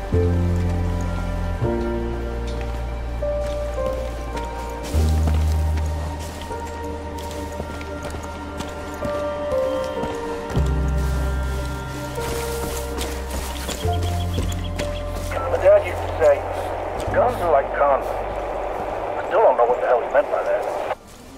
My dad used to say, guns are like condoms. I still don't know what the hell he meant by that.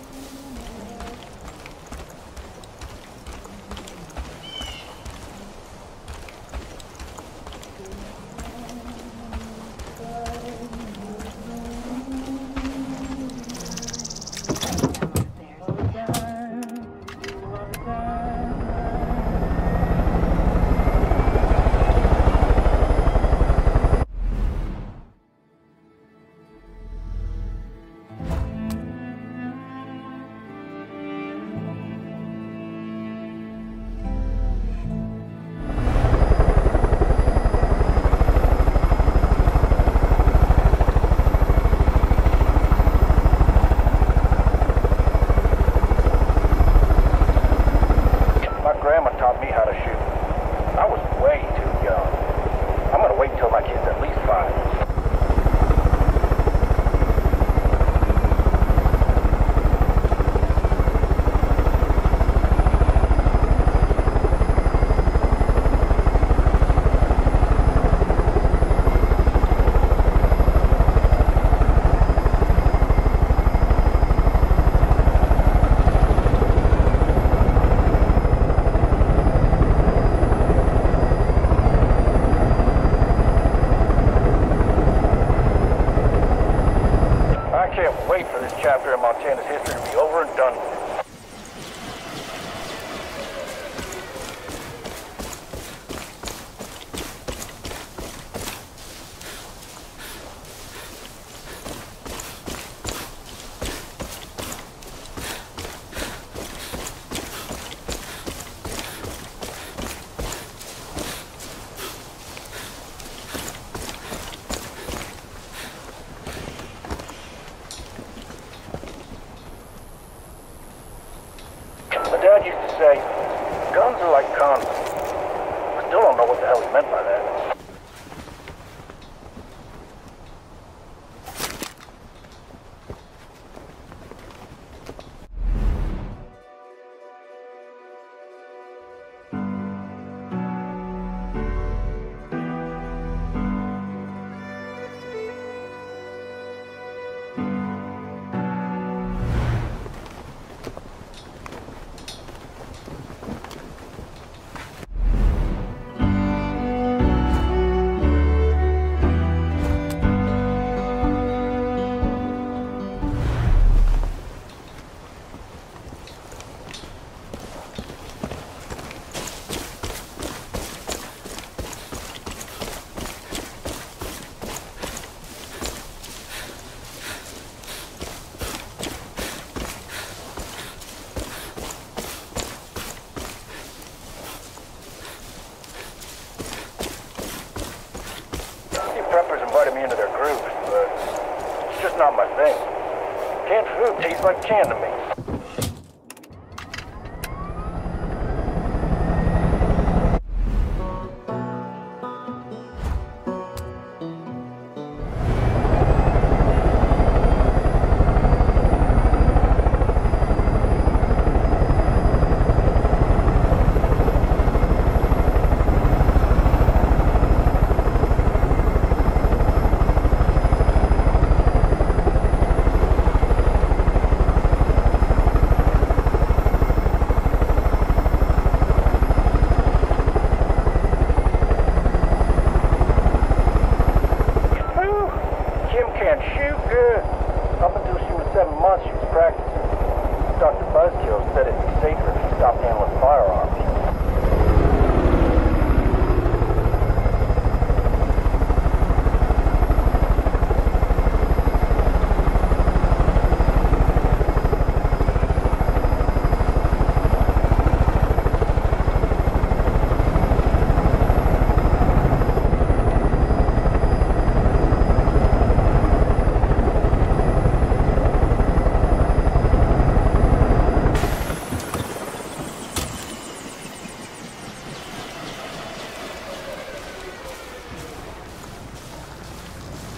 Chapter in Montana's history to be over and done with. Dad used to say, guns are like condoms. I still don't know what the hell he meant by that. Preppers invited me into their group, but it's just not my thing. Canned food tastes like can to me.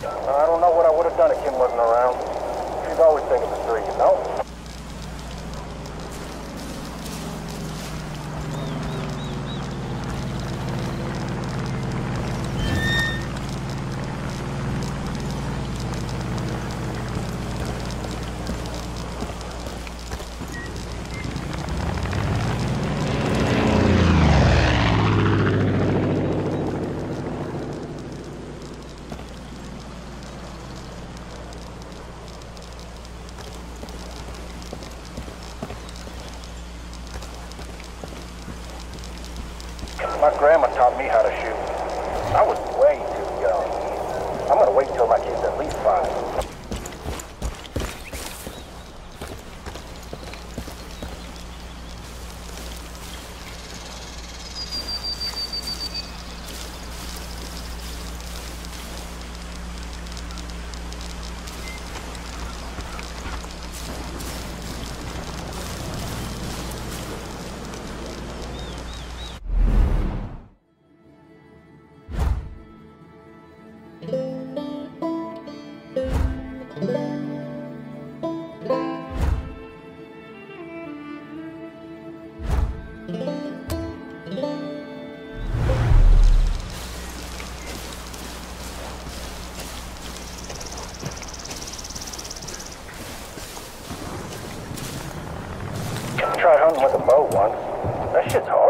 I don't know what I would have done if Kim wasn't around. She's always thinking this through, you know? My grandma taught me how to shoot. I was way too young. I'm gonna wait till my kid's at least 5. Tried hunting with a bow once. That shit's hard.